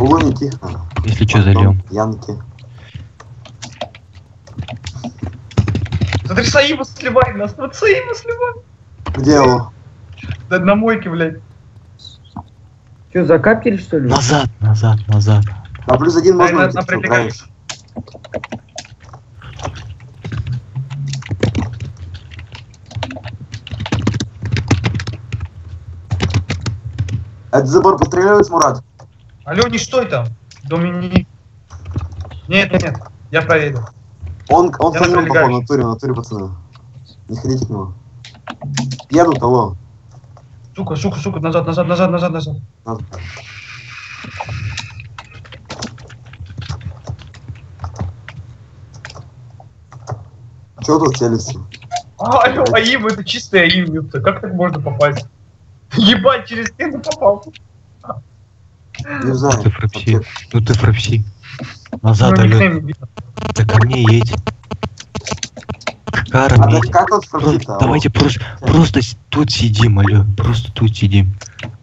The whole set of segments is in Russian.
Улуни тихо. Если что, зальем. Янки. Смотри, Саима сливает нас, вот Саима сливает. Где его? Да на мойке, блядь. Че, закапили что ли? Назад, назад, назад. А плюс один Дай можно на уйти, что, привлекай. правильно? Это забор постреливает, Мурат? Алло, не стой там. Доминик. Нет, нет, нет. Я проеду. Он Я в самом напрягаюсь. попал, в натуре, пацаны. Не ходите к нему. Едут, алло. Сука, сука, сука, назад, назад, назад, назад, назад. Надо. Чего тут целится? Алло, АИМ, это чистый АИМ, ёпта. Как так можно попасть? Ебать, через стену попал. Не знаю. Ну ты фрапси. Ну ты фрапси. Назад, Ну, алё. никнейм не видно. Да ко мне едь. К карам А так едь. как тут фрапси-то? Давайте просто тут сидим, алё. Просто тут сидим.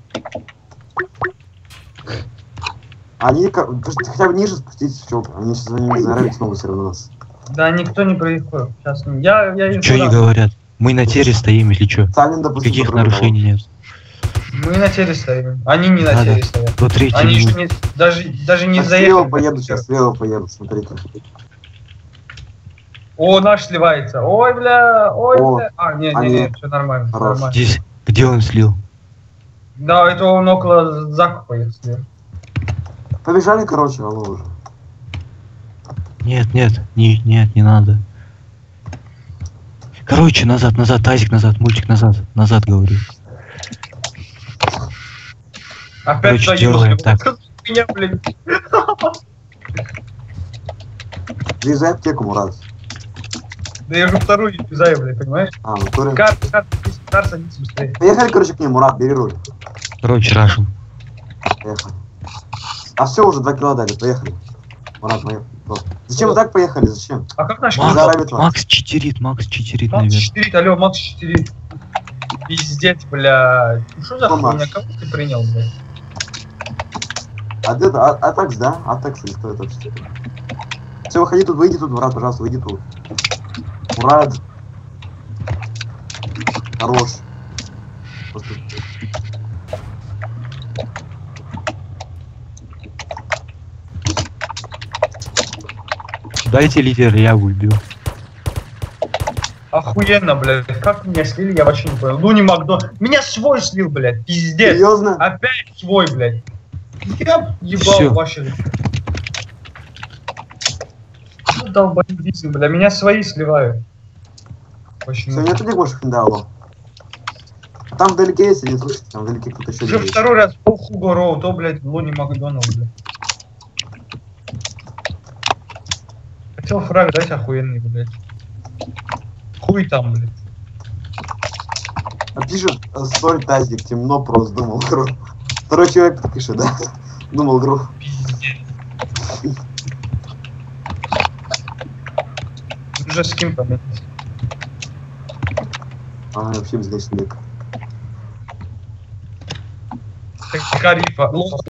Они хотя бы ниже спуститесь, чё? Они сейчас за ними заорают снова все равно нас. Да, никто не проехал. Сейчас я им Что они туда. говорят? Мы на тере стоим, если что. Санин, допустим, Никаких по-другому. нарушений нет. Мы на теле стоим. Они не на Надо. теле стоят. До третьей Они еще минуты. не, даже не А слева заехали. поеду сейчас, слева поеду, смотрите. О, наш сливается. Ой, бля, ой, О, бля. А, не, они- все нормально. Хорош. Нормально. Здесь, где он слил? Да, это он около закупа, если. Побежали, короче, алло уже. Нет, нет, не надо. Короче, назад, назад, тазик назад, мультик назад, назад говорю. Опять Короче, Саима делаем сливает. так. Меня, блин. Заезжай аптеку, Мурат. Да я уже вторую юзаю, блин, понимаешь? А, в натуре. Кар, садится быстрее. Поехали, короче, к нему, Мурат, бери руль. Короче, рашим. Поехали. А все, уже 2 кило дали, поехали. Мурат, мы... Зачем вы так поехали, зачем? А как наш Макс, Макс? заравит вас. Макс читерит, Макс наверное. читерит, алло, Макс читерит. Пиздец, бля. Ну что за Кто хуйня, Макс? кого ты принял, блядь? Атакс, да? Атакс или что это вообще? Все, выходи тут, выйди тут, Мурат, пожалуйста, выйди тут. Мурат. Хорош. Просто... Дайте лидер, я выбил. Охуенно, блядь. Как меня слили, я вообще не понял. Ну не Макдон. Меня свой слил, блядь. Пиздец. Серьезно? Опять свой, блядь. Я ебал Всё. вообще. Ну долбоебизм, бля. Меня свои сливают. Все, Почему? нету где больше хиндалов. А там вдалеке, если не слышите, там вдалеке кто-то еще Уже есть. второй раз по Хуго Роу, то, блядь, Луни Макдоналд, блядь. Хотел фраг дать охуенный, блядь. Хуй там, блядь. А пишет, сорь, тазик, темно просто, думал, гру. Второй человек пишет, да? Думал, гру. Уже с кем там? А, вообще безгрешный век. Карифа.